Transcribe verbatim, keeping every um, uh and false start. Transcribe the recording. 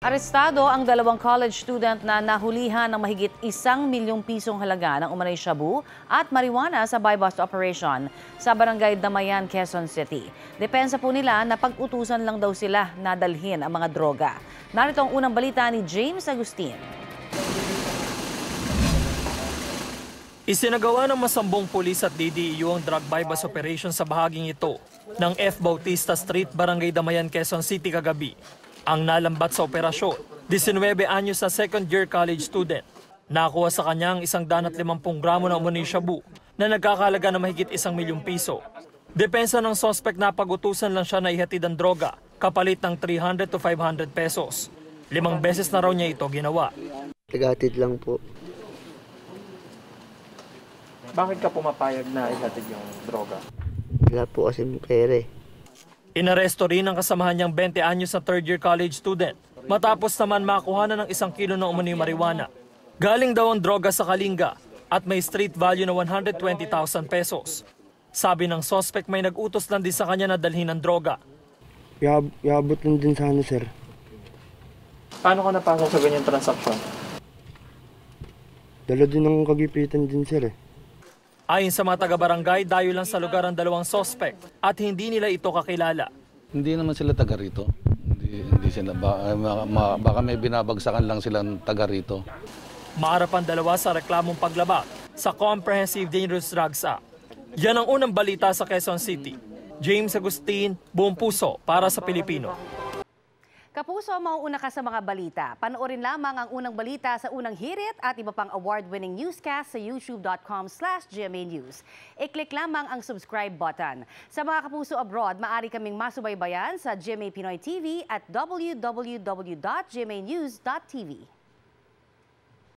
Arestado ang dalawang college student na nahulihan ng mahigit isang milyong pisong halaga ng umano'y shabu at marijuana sa buy-bust operation sa barangay Damayan, Quezon City. Depensa po nila na pag-utusan lang daw sila na dalhin ang mga droga. Narito ang unang balita ni James Agustin. Isinagawa ng masambong pulis at D D E U ang drug buy-bust operation sa bahaging ito ng F. Bautista Street, Barangay Damayan, Quezon City kagabi. Ang nalambat sa operasyon, labing-nuwebe anyos na second-year college student. Nakuha sa kanya ang isang danat limampung gramo ng umano'y shabu na nagkakalaga ng mahigit isang milyong piso. Depensa ng suspect na pag-utusan lang siya na ihatid ang droga, kapalit ng three hundred to five hundred pesos. Limang beses na raw niya ito ginawa. Ihatid lang po. Bakit ka pumapayag na ihatid yung droga? Wala po kasi pere. Inaresto rin ang kasamahan niyang twenty anyos na third-year college student matapos naman makuha na ng isang kilo ng umano'y marijuana. Galing daw ang droga sa Kalinga at may street value na one hundred twenty thousand pesos. Sabi ng suspect may nag-utos lang din sa kanya na dalhin ang droga. Iab iabot lang din sana, sir. Paano ka napasok sa ganyang transaksyon? Dala din ng kagipitan din, sir. Eh. Ayon sa mga taga-barangay, dayo lang sa lugar ang dalawang suspect at hindi nila ito kakilala. Hindi naman sila taga rito. Hindi, hindi sila, ba, ma, ma, baka may binabagsakan lang silang taga rito. Maharap ang dalawa sa reklamong paglabag sa Comprehensive Dangerous Drugs Act. Yan ang unang balita sa Quezon City. James Agustin, buong puso para sa Pilipino. Kapuso, mauuna ka sa mga balita. Panoorin lamang ang unang balita sa unang hirit at iba pang award-winning newscast sa youtube dot com slash G M A News. I-click lamang ang subscribe button. Sa mga kapuso abroad, maaari kaming masubaybayan sa G M A Pinoy T V at w w w dot g m a news dot t v.